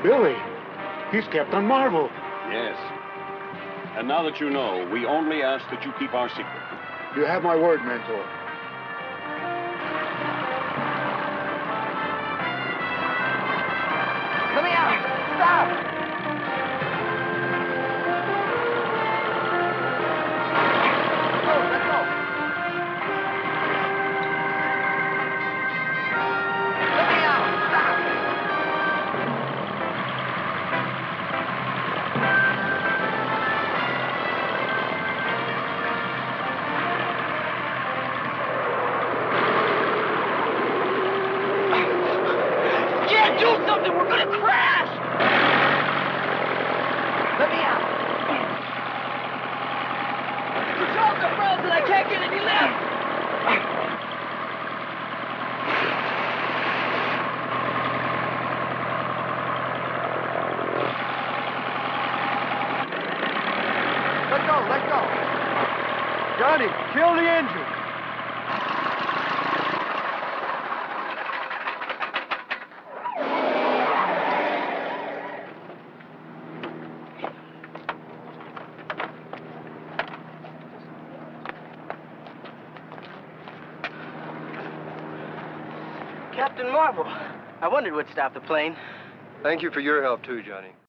Billy, he's Captain Marvel. Yes. And now that you know, we only ask that you keep our secret. You have my word, Mentor. Let me out! Stop! Let go! Let me out! Stop! Can't do something! We're gonna crash! Let me out! The controls are frozen! I can't get any lift! Let go! Let go! Johnny, kill the engine. Captain Marvel. I wondered what stopped the plane. Thank you for your help, too, Johnny.